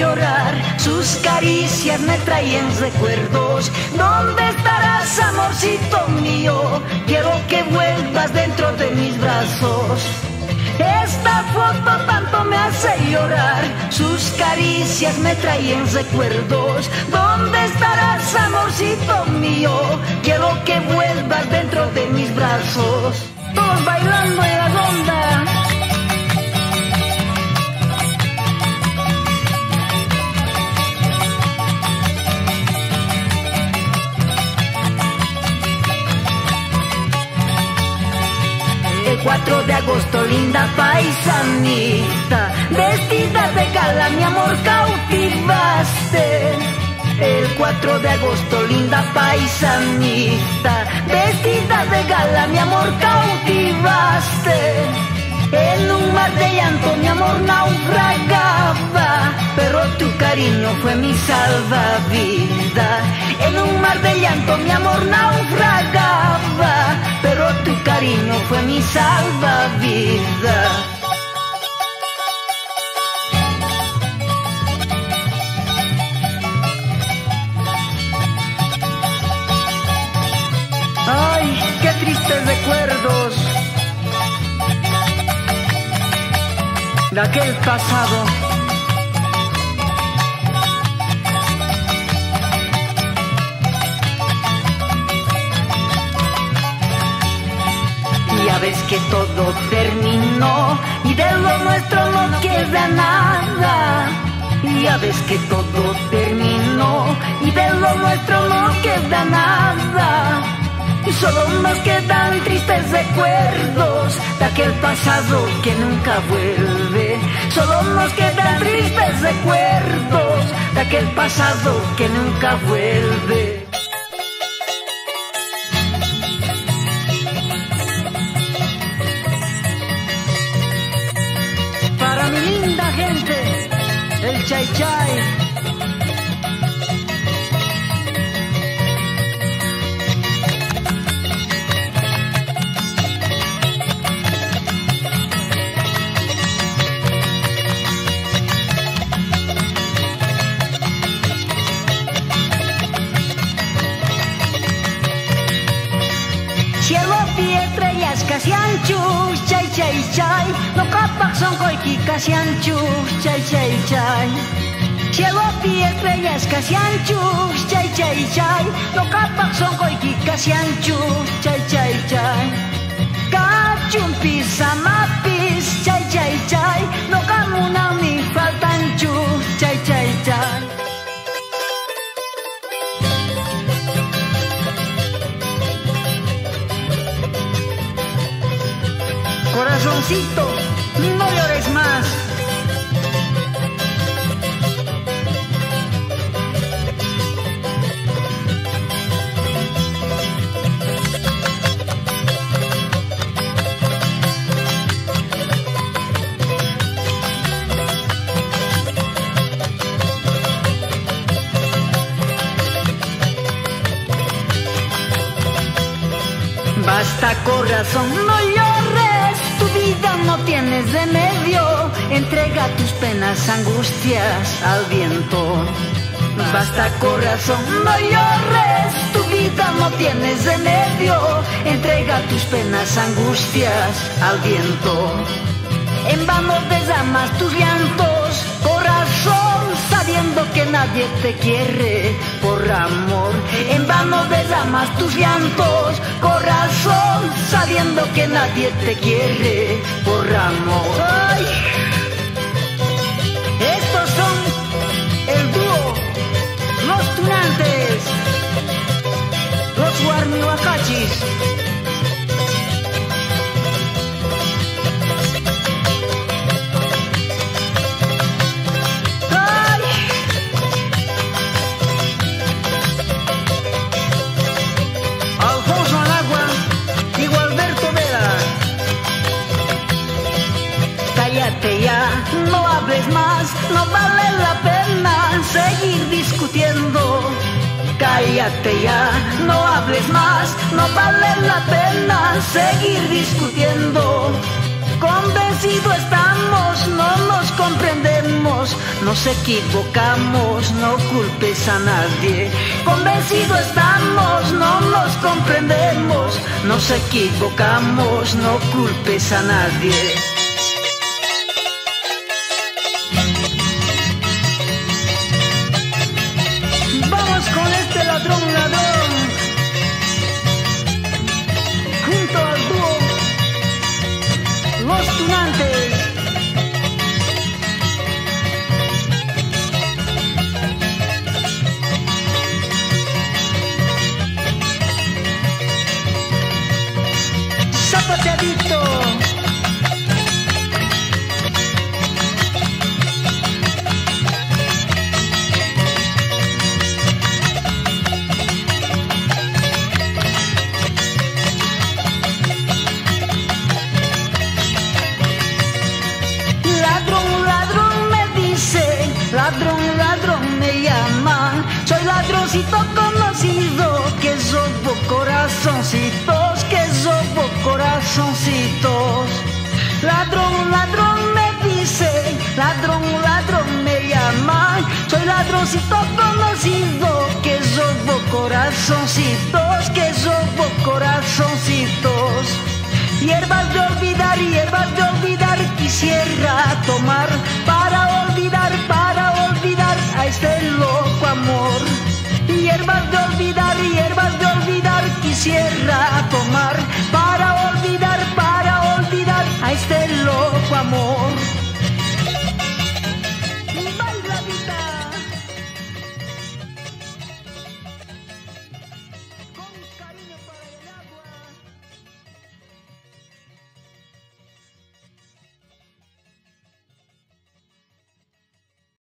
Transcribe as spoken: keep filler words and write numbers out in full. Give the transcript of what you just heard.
llorar, sus caricias me traen recuerdos. ¿Dónde estarás, amorcito mío? Quiero que vuelvas dentro de mis brazos. Esta foto tanto me hace llorar, sus caricias me traen recuerdos. ¿Dónde estarás, amorcito mío? Quiero que vuelvas dentro de mis brazos. Todos bailando en la ronda. El cuatro de agosto, linda paisanita, vestida de gala, mi amor, cautivaste. El cuatro de agosto, linda paisanita, vestida de gala, mi amor, cautivaste. En un mar de llanto, mi amor, naufragaba, pero tu cariño fue mi salvavidas. En un mar de llanto, mi amor, naufragaba, pero tu cariño fue mi salvavidas. Ay, qué tristes recuerdos de aquel pasado. Ya ves que todo terminó y de lo nuestro no queda nada. Ya ves que todo terminó y de lo nuestro no queda nada. Y solo nos quedan tristes recuerdos de aquel pasado que nunca vuelve. Solo nos quedan tristes recuerdos de aquel pasado que nunca vuelve. Para mi linda gente, el Chay Chay. Cielo y estrellas casi anchos, chay chay chay, no capak son coiki casi anchos, chay chay chay. Cielo y estrellas casi anchos, chay chay chay, no capak son coiki casi anchos, chay chay chay. Cachumpis samapis, chay chay chay, no camuna mi faltan chus, chay chay chay. Corazoncito, no llores más. Basta, corazón, no llores, tu vida no tienes remedio. Entrega tus penas, angustias al viento. Basta, corazón, no llores, tu vida no tienes remedio. Entrega tus penas, angustias al viento. En vano derramas tus llantos, corazón, sabiendo que nadie te quiere por amor. En vano derramas tus llantos, corazón, sabiendo que nadie te quiere por amor. ¡Ay! Estos son el dúo, los tunantes, los guarmihuacachis. Cállate ya, no hables más, no vale la pena seguir discutiendo. Cállate ya, no hables más, no vale la pena seguir discutiendo. Convencido estamos, no nos comprendemos, nos equivocamos, no culpes a nadie. Convencido estamos, no nos comprendemos, nos equivocamos, no culpes a nadie. Vamos con este ladrón, ladrón, junto al dúo Los Tunantes. Zapateadito. Ladrón, ladrón me llaman, soy ladroncito conocido, que sobo corazoncitos, que sobo corazoncitos. Ladrón, ladrón me dicen, ladrón, ladrón me llaman, soy ladroncito conocido, que sobo corazoncitos, que sobo corazoncitos. Hierbas de olvidar, hierbas de olvidar, quisiera tomar para olvidar, para olvidar a este loco amor. Hierbas de olvidar, hierbas de olvidar, quisiera tomar para